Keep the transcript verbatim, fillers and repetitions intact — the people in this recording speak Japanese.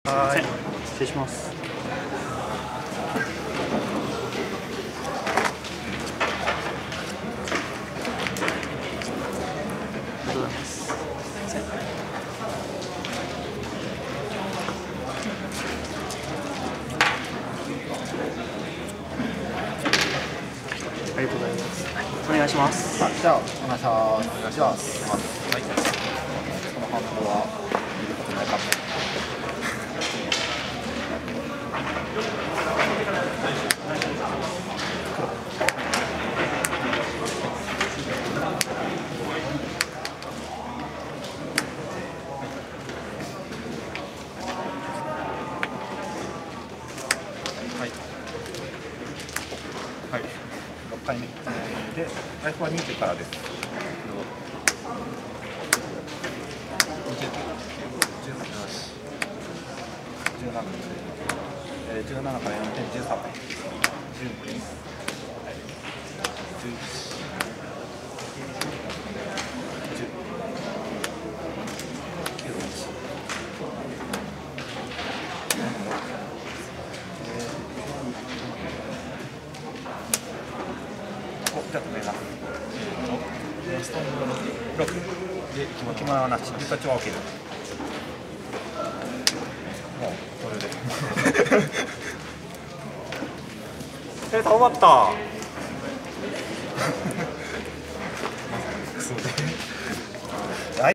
はい、失礼します。ありがとうございます。すいません。ありがとうございます。お願いします。 あ、じゃあお願いします。お願いします。はい。このハンドは見ることないかも。はい。はい。ろっかいめ。で、ライフはにじゅうからです。にじゅうきゅう、じゅうはち、じゅうなな、えー、じゅうななからよんてん、じゅうさん、じゅうに、じゅういち、じゅう、きゅう、お、じゃあ止めます。ストーンろくで決まらなし、リタッチは OK です。もうこれで。え、終わった。